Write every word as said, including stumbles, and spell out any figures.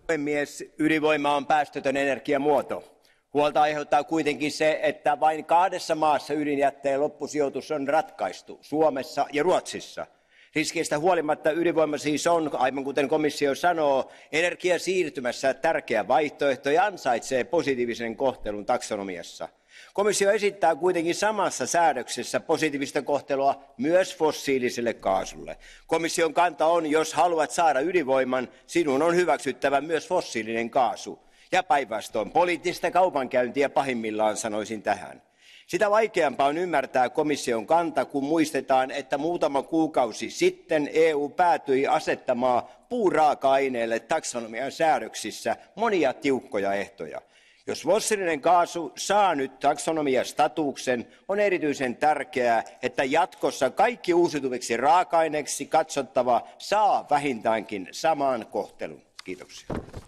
Puhemies, ydinvoima on päästötön energiamuoto. Huolta aiheuttaa kuitenkin se, että vain kahdessa maassa ydinjätteen loppusijoitus on ratkaistu, Suomessa ja Ruotsissa. Riskeistä huolimatta ydinvoima siis on, aivan kuten komissio sanoo, energiasiirtymässä tärkeä vaihtoehto ja ansaitsee positiivisen kohtelun taksonomiassa. Komissio esittää kuitenkin samassa säädöksessä positiivista kohtelua myös fossiiliselle kaasulle. Komission kanta on, jos haluat saada ydinvoiman, sinun on hyväksyttävä myös fossiilinen kaasu. Ja päinvastoin poliittista kaupankäyntiä pahimmillaan sanoisin tähän. Sitä vaikeampaa on ymmärtää komission kanta, kun muistetaan, että muutama kuukausi sitten E U päätyi asettamaan puuraaka-aineelle taksonomian säädöksissä monia tiukkoja ehtoja. Jos fossiilinen kaasu saa nyt taksonomiastatuksen, on erityisen tärkeää, että jatkossa kaikki uusiutuviksi raaka-aineiksi katsottava saa vähintäänkin saman kohtelun. Kiitoksia.